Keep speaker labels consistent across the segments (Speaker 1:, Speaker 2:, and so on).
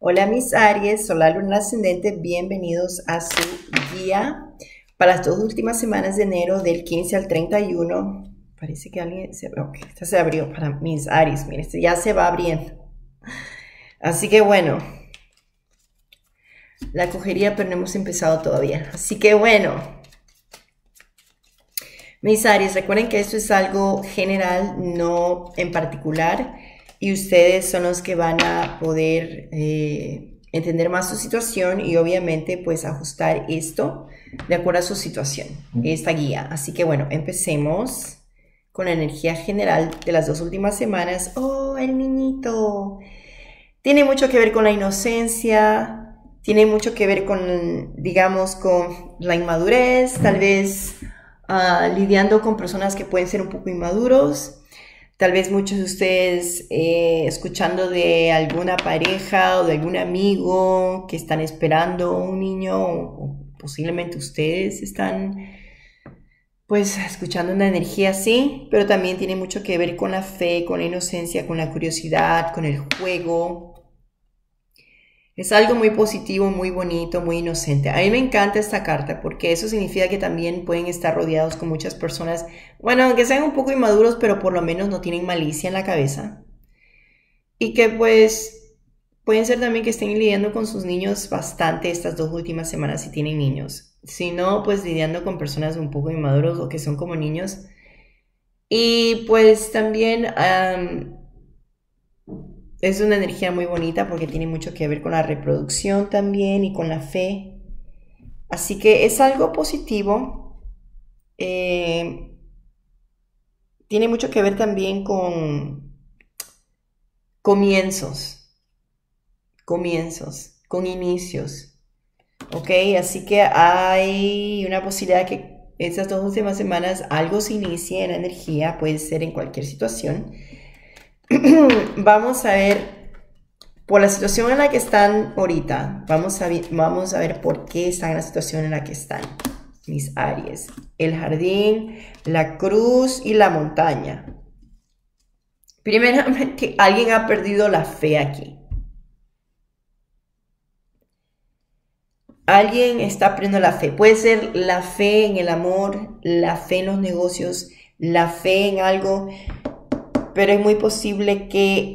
Speaker 1: Hola mis Aries, Solar, Luna, Ascendente, bienvenidos a su guía para las dos últimas semanas de enero del 15 al 31. Parece que alguien se... Ok, esta se abrió para mis Aries, miren, este ya se va abriendo. Así que bueno, la cogería pero no hemos empezado todavía. Así que bueno, mis Aries, recuerden que esto es algo general, no en particular. Y ustedes son los que van a poder entender más su situación y obviamente pues ajustar esto de acuerdo a su situación, esta guía. Así que bueno, empecemos con la energía general de las dos últimas semanas. ¡Oh, el niñito! Tiene mucho que ver con la inocencia, tiene mucho que ver con, digamos, con la inmadurez, tal vez lidiando con personas que pueden ser un poco inmaduros. Tal vez muchos de ustedes escuchando de alguna pareja o de algún amigo que están esperando un niño o posiblemente ustedes están pues escuchando una energía así, pero también tiene mucho que ver con la fe, con la inocencia, con la curiosidad, con el juego. Es algo muy positivo, muy bonito, muy inocente. A mí me encanta esta carta porque eso significa que también pueden estar rodeados con muchas personas, bueno, aunque sean un poco inmaduros, pero por lo menos no tienen malicia en la cabeza. Y que pues pueden ser también que estén lidiando con sus niños bastante estas dos últimas semanas si tienen niños. Si no, pues lidiando con personas un poco inmaduros o que son como niños. Y pues también... es una energía muy bonita porque tiene mucho que ver con la reproducción también y con la fe. Así que es algo positivo. Tiene mucho que ver también con comienzos, con inicios. ¿Ok? Así que hay una posibilidad que estas dos últimas semanas algo se inicie en la energía, puede ser en cualquier situación. Vamos a ver, por la situación en la que están ahorita, vamos a ver por qué están en la situación en la que están, mis Aries. El jardín, la cruz y la montaña. Primeramente, alguien ha perdido la fe aquí. Alguien está perdiendo la fe. Puede ser la fe en el amor, la fe en los negocios, la fe en algo, pero es muy posible que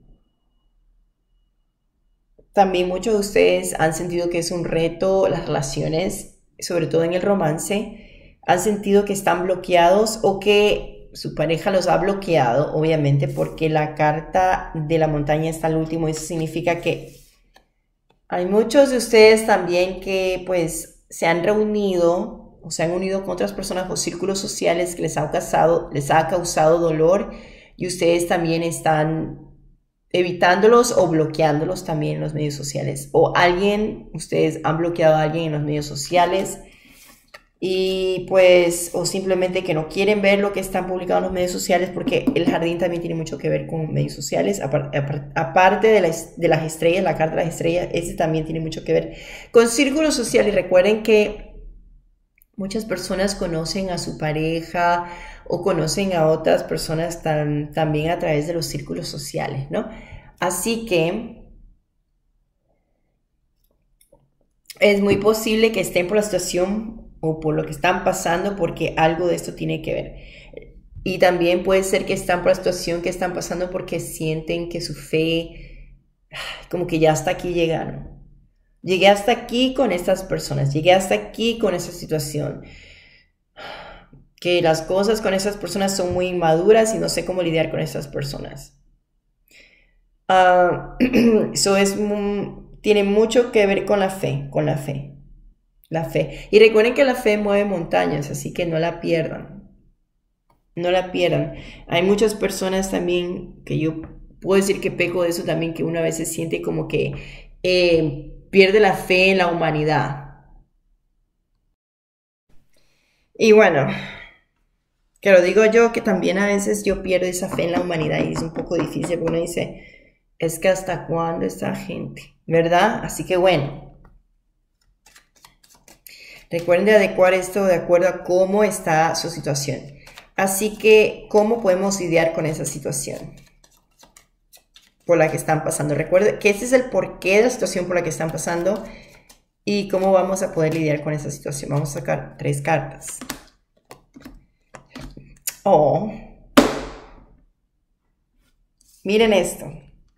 Speaker 1: también muchos de ustedes han sentido que es un reto las relaciones, sobre todo en el romance. Han sentido que están bloqueados o que su pareja los ha bloqueado, obviamente, porque la carta de la montaña está al último. Eso significa que hay muchos de ustedes también que pues se han reunido o se han unido con otras personas o círculos sociales que les ha causado dolor y ustedes también están evitándolos o bloqueándolos también en los medios sociales. O ustedes han bloqueado a alguien en los medios sociales y pues, o simplemente que no quieren ver lo que están publicando en los medios sociales porque el jardín también tiene mucho que ver con medios sociales. Aparte de las estrellas, la carta de las estrellas, ese también tiene mucho que ver con círculos sociales. Y recuerden que muchas personas conocen a su pareja o conocen a otras personas también a través de los círculos sociales, ¿no? Así que es muy posible que estén por la situación o por lo que están pasando porque algo de esto tiene que ver. Y también puede ser que están por la situación que están pasando porque sienten que su fe, como que ya hasta aquí llegaron. Llegué hasta aquí con estas personas, llegué hasta aquí con esa situación. Que las cosas con esas personas son muy inmaduras y no sé cómo lidiar con esas personas. Eso tiene mucho que ver con la fe, la fe. Y recuerden que la fe mueve montañas, así que no la pierdan. No la pierdan. Hay muchas personas también que yo puedo decir que peco de eso también, que uno a veces siente como que pierde la fe en la humanidad. Y bueno, que lo digo yo, que también a veces yo pierdo esa fe en la humanidad y es un poco difícil porque uno dice, es que hasta cuándo esta gente, ¿verdad? Así que bueno, recuerden de adecuar esto de acuerdo a cómo está su situación. Así que, ¿cómo podemos lidiar con esa situación? por la que están pasando. Recuerden que este es el porqué de la situación por la que están pasando y cómo vamos a poder lidiar con esa situación. Vamos a sacar 3 cartas. Oh. Miren esto.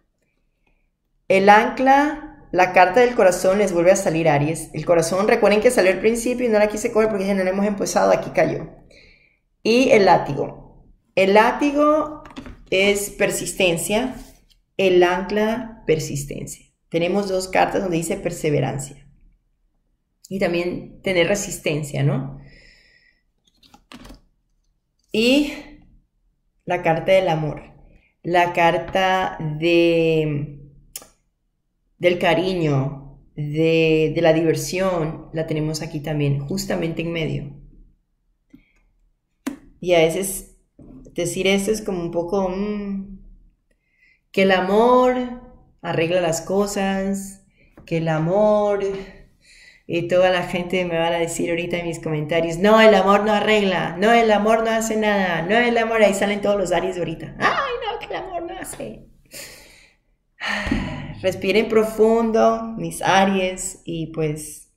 Speaker 1: El ancla, la carta del corazón les vuelve a salir, Aries. El corazón, recuerden que salió al principio y no la quise coger porque ya no la hemos empezado, aquí cayó. Y el látigo. El látigo es persistencia, el ancla, persistencia. Tenemos 2 cartas donde dice perseverancia. Y también tener resistencia, ¿no? Y la carta del amor. La carta del cariño, de la diversión, la tenemos aquí también, justamente en medio. Y a veces decir esto es como un poco que el amor arregla las cosas, que el amor, y toda la gente me va a decir ahorita en mis comentarios, no, el amor no arregla, no, el amor no hace nada, no, el amor, ahí salen todos los Aries ahorita, ay no, que el amor no hace. Respiren profundo, mis Aries, y pues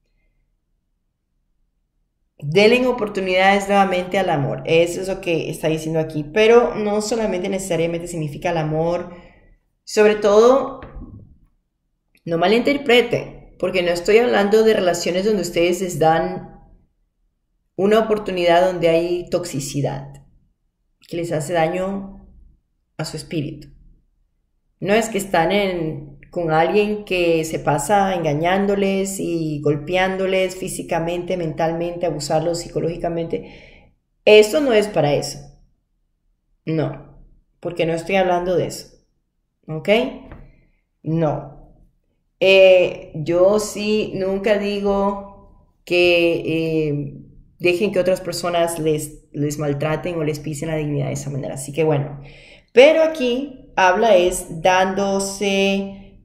Speaker 1: denle oportunidades nuevamente al amor. Eso es lo que está diciendo aquí. Pero no solamente necesariamente significa el amor. Sobre todo, no malinterpreten, porque no estoy hablando de relaciones donde ustedes les dan una oportunidad donde hay toxicidad, que les hace daño a su espíritu. No es que están con alguien que se pasa engañándoles y golpeándoles físicamente, mentalmente, abusarlos psicológicamente. Esto no es para eso. No, porque no estoy hablando de eso. ¿Ok? No. Yo sí nunca digo que dejen que otras personas les maltraten o les pisen la dignidad de esa manera. Así que bueno, pero aquí habla es dándose,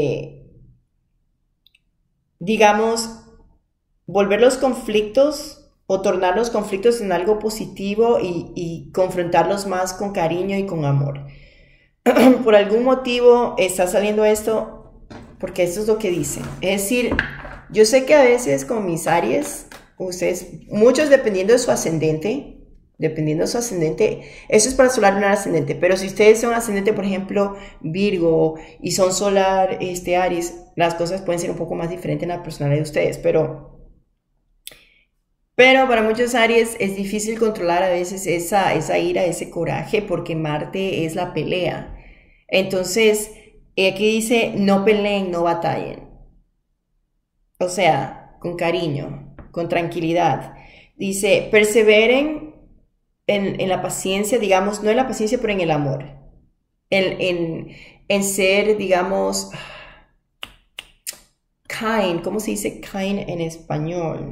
Speaker 1: digamos, volver los conflictos o tornar los conflictos en algo positivo y confrontarlos más con cariño y con amor. Por algún motivo está saliendo esto, porque esto es lo que dice. Es decir, yo sé que a veces con mis Aries, ustedes, muchos dependiendo de su ascendente, eso es para solar lunar ascendente, pero si ustedes son ascendente, por ejemplo, Virgo, y son solar Aries, las cosas pueden ser un poco más diferentes en la personalidad de ustedes, pero para muchos Aries es difícil controlar a veces esa ira, ese coraje, porque Marte es la pelea. Entonces, aquí dice, no peleen, no batallen. O sea, con cariño, con tranquilidad. Dice, perseveren en la paciencia, digamos, no en la paciencia, pero en el amor. En ser, digamos, kind. ¿Cómo se dice kind en español?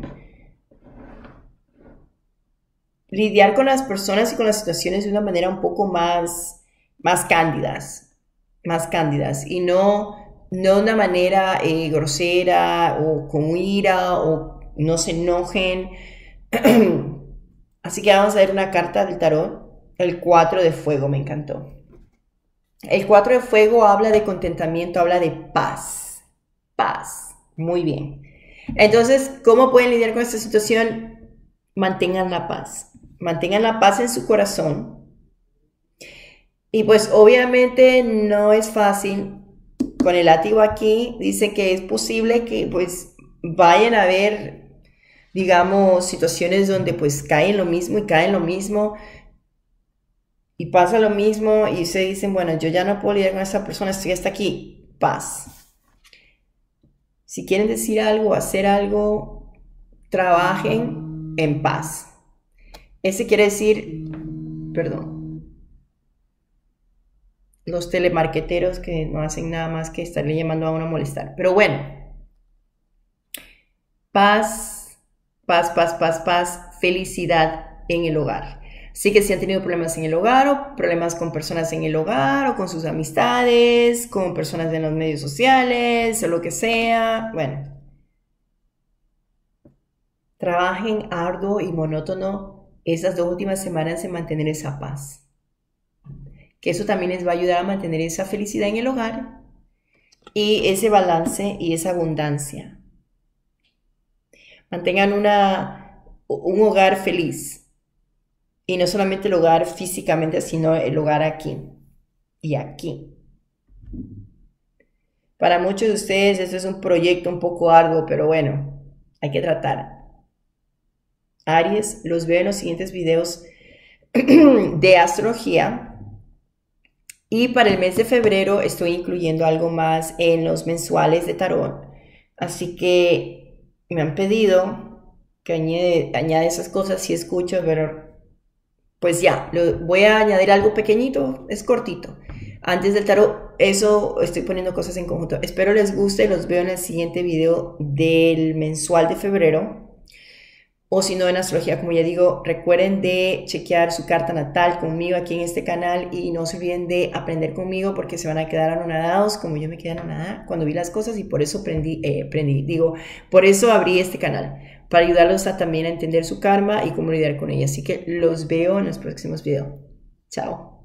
Speaker 1: Lidiar con las personas y con las situaciones de una manera un poco más cándidas, y no de una manera grosera o con ira o no se enojen. Así que vamos a ver una carta del tarot, el 4 de fuego, me encantó. El 4 de fuego habla de contentamiento, habla de paz, muy bien. Entonces, ¿cómo pueden lidiar con esta situación? Mantengan la paz en su corazón. Y pues obviamente no es fácil. Con el látigo aquí dice que es posible que pues vayan a haber, digamos, situaciones donde pues caen lo mismo y pasa lo mismo y se dicen, bueno, yo ya no puedo lidiar con esa persona, estoy hasta aquí. Paz. Si quieren decir algo, hacer algo, trabajen en paz. Ese quiere decir, perdón, los telemarqueteros que no hacen nada más que estarle llamando a uno a molestar. Pero bueno, paz, felicidad en el hogar. Así que si han tenido problemas en el hogar o problemas con personas en el hogar o con sus amistades, con personas en los medios sociales o lo que sea, bueno, trabajen arduo y monótono esas 2 últimas semanas en mantener esa paz. que eso también les va a ayudar a mantener esa felicidad en el hogar y ese balance y esa abundancia. Mantengan un hogar feliz. Y no solamente el hogar físicamente, sino el hogar aquí y aquí. Para muchos de ustedes esto es un proyecto un poco arduo, pero bueno, hay que tratar. Aries, los veo en los siguientes videos de astrología. Y para el mes de febrero estoy incluyendo algo más en los mensuales de tarot. Así que me han pedido que añade esas cosas si escucho, pero pues ya, voy a añadir algo pequeñito, es cortito. Antes del tarot, eso estoy poniendo cosas en conjunto. Espero les guste, los veo en el siguiente video del mensual de febrero. O si no, en astrología, como ya digo, recuerden de chequear su carta natal conmigo aquí en este canal y no se olviden de aprender conmigo porque se van a quedar anonadados como yo me quedé anonadada cuando vi las cosas y por eso por eso abrí este canal, para ayudarlos también a entender su karma y cómo lidiar con ella. Así que los veo en los próximos videos. Chao.